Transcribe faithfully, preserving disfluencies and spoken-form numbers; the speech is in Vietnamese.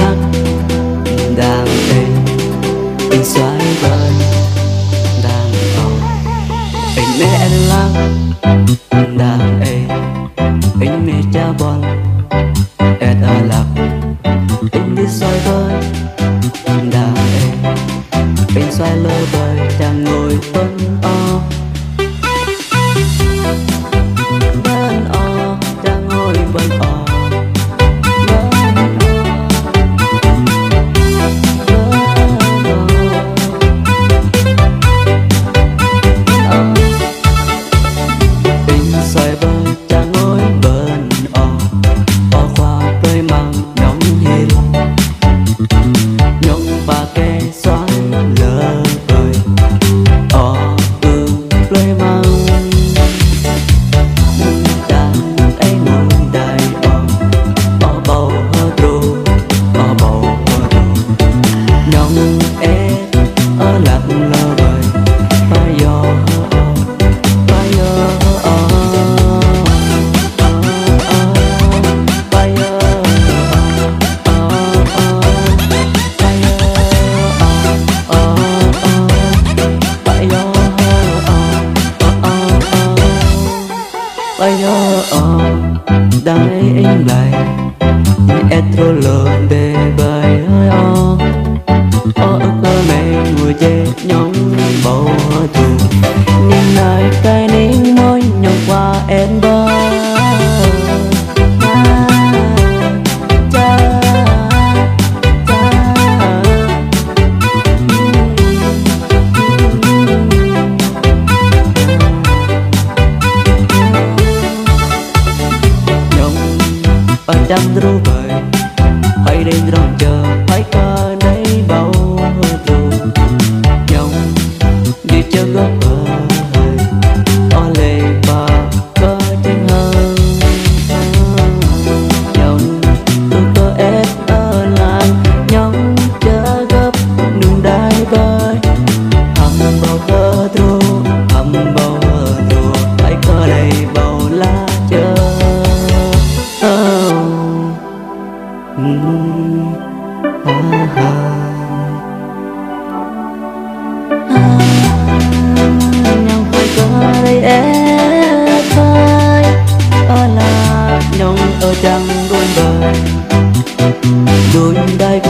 lạc đang êm bên xoáy bơi đang ồn anh mẹ anh lạc đang êm anh mẹ cha bon ẹt ở lạc anh đi xoay bơi đang êm anh xoay lơ bơi đang ngồi tuấn o bên o đang ngồi bên o bây giờ ở đây anh lại em thua lỡ để bài hơi o o ước mơ mẹ ngồi chê nhóm bầu thù nhìn lại cái nín môi nhọc qua em bơ chẳng ru bời hãy đến rong chờ hãy có đấy bao thù nhông đi chơi góc bờ o lệ và có tranh hơn nhông tôi có ép ở lại nhông chờ gấp đường đai bơi hầm bao hơ thù hầm bao hơ thù hãy có đây bao lá chờ Mm, ah, ah. Ah, nhau phải có đây ép vai ở là nhau ở trăng đôi bờ đôi đây